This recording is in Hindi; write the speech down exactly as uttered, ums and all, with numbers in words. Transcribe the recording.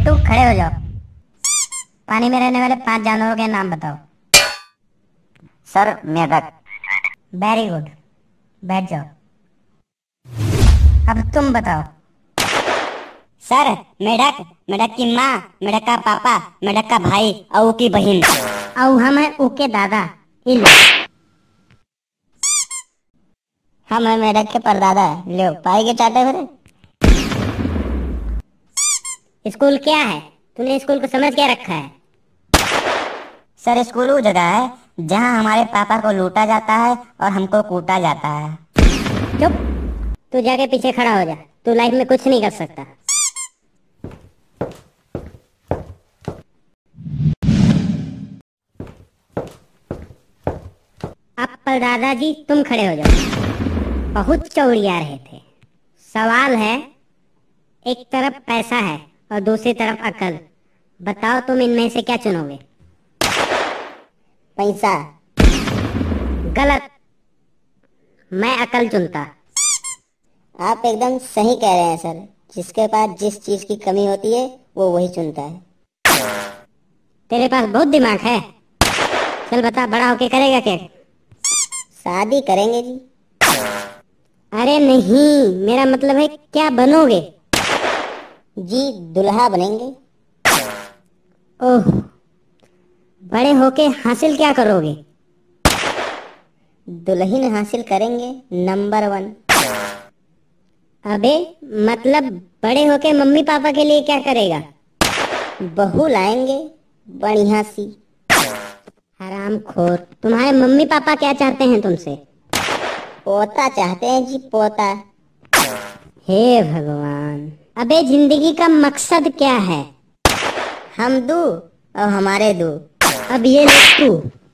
बिट्टू खड़े हो जाओ। पानी में रहने वाले पांच जानवरों के नाम बताओ। सर मेढक। वेरी गुड, बैठ जाओ। अब तुम बताओ। सर मेढक, मेढक की माँ, मेढक का पापा, मेढक का भाई और की बहन। और हम है ऊके दादा। इल हम है मेढक के परदादा। लो पाई के चाटे फिर। स्कूल क्या है? तूने स्कूल को समझ क्या रखा है? सर स्कूल वो जगह है जहाँ हमारे पापा को लूटा जाता है और हमको कूटा जाता है। चुप, तू जाके पीछे खड़ा हो जा। तू लाइफ में कुछ नहीं कर सकता। अब परदादा जी तुम खड़े हो जाओ। बहुत चौड़िया रहे थे। सवाल है, एक तरफ पैसा है और दूसरी तरफ अकल। बताओ तुम इनमें से क्या चुनोगे? पैसा। गलत, मैं अकल चुनता। आप एकदम सही कह रहे हैं सर। जिसके पास जिस चीज की कमी होती है वो वही चुनता है। तेरे पास बहुत दिमाग है। चल बता, बड़ा होके करेगा क्या? शादी करेंगे जी। अरे नहीं, मेरा मतलब है क्या बनोगे? जी दुल्हा बनेंगे। ओह, बड़े होके हासिल क्या करोगे? दुल्हन हासिल करेंगे नंबर वन। अबे मतलब बड़े होके मम्मी पापा के लिए क्या करेगा? बहू लाएंगे बढ़िया सी। हरामखोर, तुम्हारे मम्मी पापा क्या चाहते हैं तुमसे? पोता चाहते हैं जी, पोता। हे भगवान, अबे जिंदगी का मकसद क्या है? हम दो और हमारे दो। अब ये ले तू।